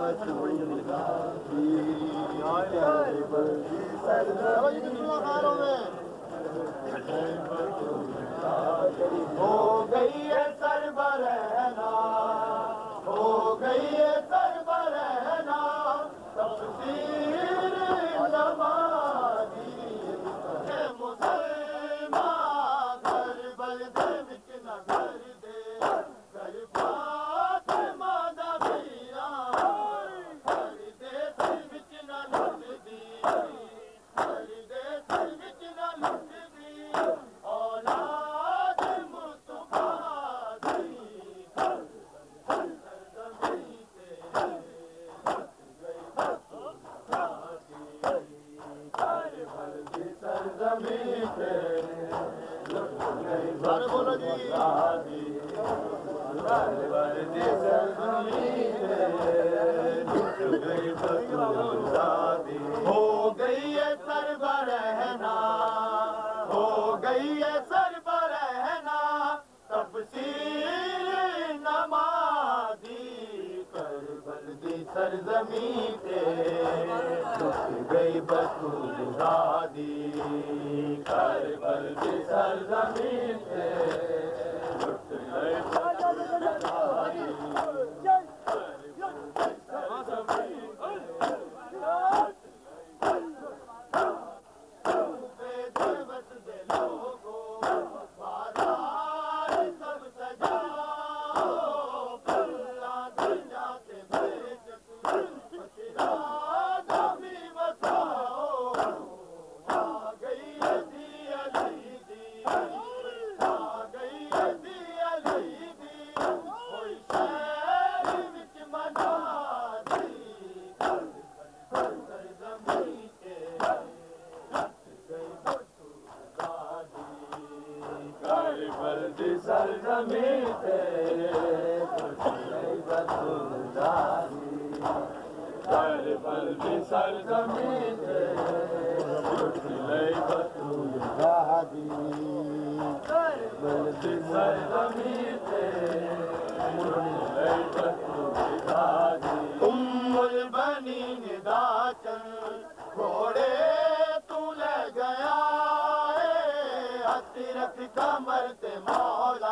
हो गई है सरबरहना, हो गई है सरबरहना, तफसीर नमाज़ी है मुसलमान घर बलदे विच न घर दे घर फातिमा दा वीरा घर दे सिर विच न लुटदी घर दे सिर विच न लुटदी औलाद मुस्तफा दी सरज़मीं ते करबल दी सरज़मीं ते बोलो जी करबल दी सरज़मीं ते लुट गई बतूज़ादी हो गई है सरबरहना, हो गई है सरबरहना, तफसीर नमाज़ी करबल दी सरज़मीं ते लुट गई बतूज़ादी करबल दी सरज़मीं ते लुट गई बतूज़ादी बेदवत दे लोगों बाजार सब सजाओ पल्ला दुनिया के बेचत पछिरादा भी बसाओ आ गई है दी अली दी आ गई है दी अली दी कोई शहर विच मनादी सरज़मीं ते करबल दी सरज़मीं ते बतूज़ादी करबल दी सरज़मीं ते बतूज़ादी करबल दी सरज़मीं ते बतूज़ादी उम्मुल बनीन दा चंद घोड़े तू ले गया हथ रख कमर ते मौला